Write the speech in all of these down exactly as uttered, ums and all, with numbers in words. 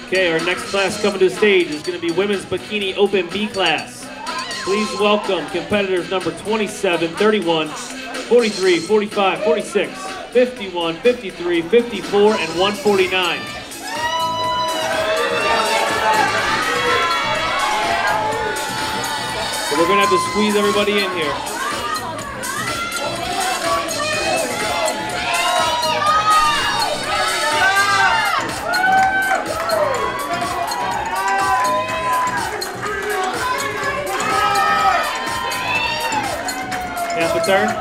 Okay, our next class coming to the stage is going to be Women's Bikini Open B class. Please welcome competitors number twenty-seven, thirty-one, forty-three, forty-five, forty-six, fifty-one, fifty-three, fifty-four, and one forty-nine. So we're going to have to squeeze everybody in here. Half a turn.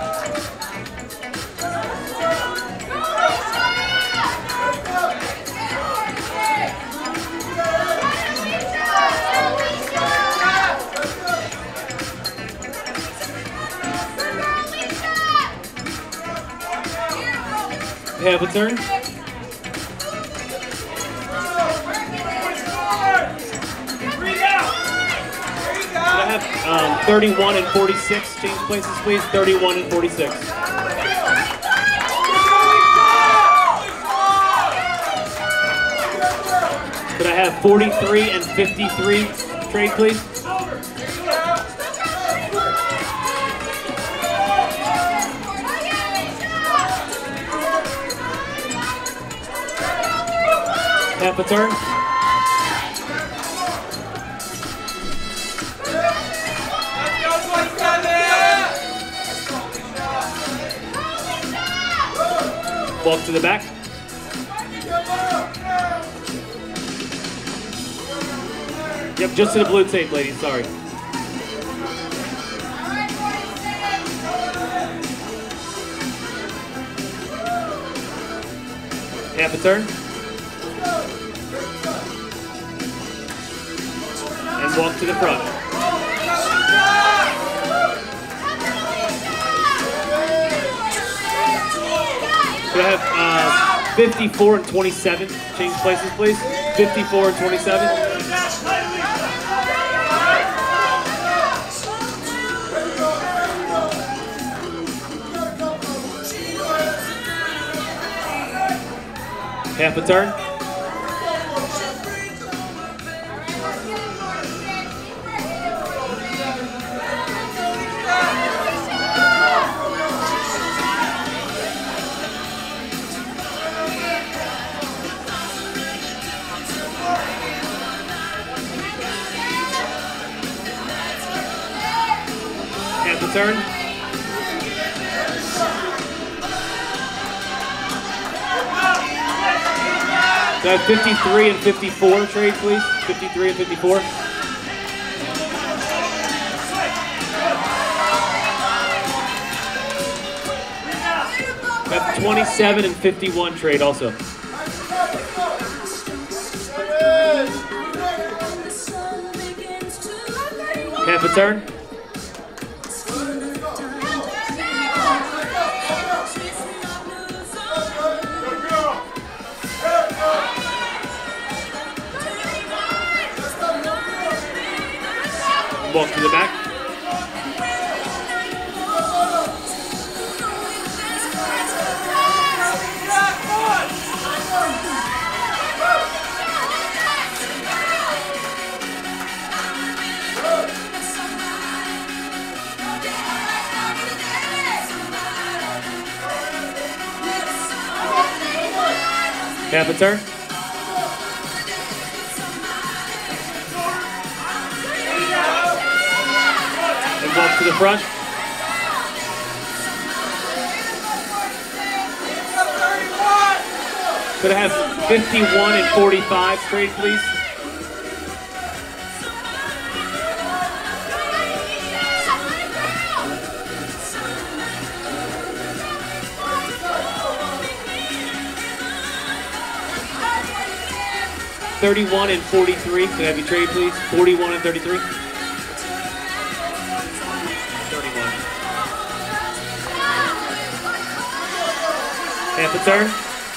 Half a turn. Could I have um, thirty-one and forty-six change places, please? thirty-one and forty-six. Could I have forty-three and fifty-three trade, please? Half a turn. Walk to the back. Yep, just to the blue tape, ladies, sorry. Half a turn. And walk to the front. Could I have uh, fifty-four and twenty-seven change places, please? fifty-four and twenty-seven. Half a turn. Half a turn. So I have fifty-three and fifty-four trade, please. fifty-three and fifty-four. I have twenty-seven and fifty-one trade also. Half a turn. Walk to the back. Half a turn. And walk to the front. Could I have fifty-one and forty-five trade, please? thirty-one and forty-three. Could I have you trade, please? forty-one and thirty-three. thirty-one. Half a turn.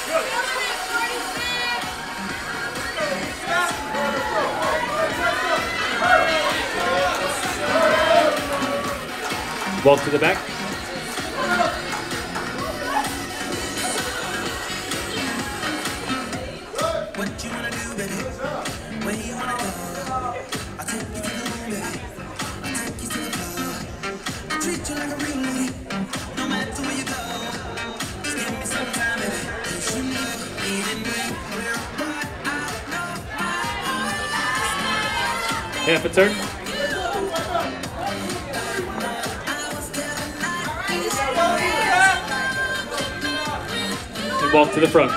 Walk to the back. What you wanna do, baby? Half a turn. And walk to the front.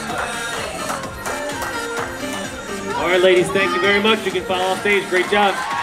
All right, ladies, thank you very much. You can follow off stage. Great job.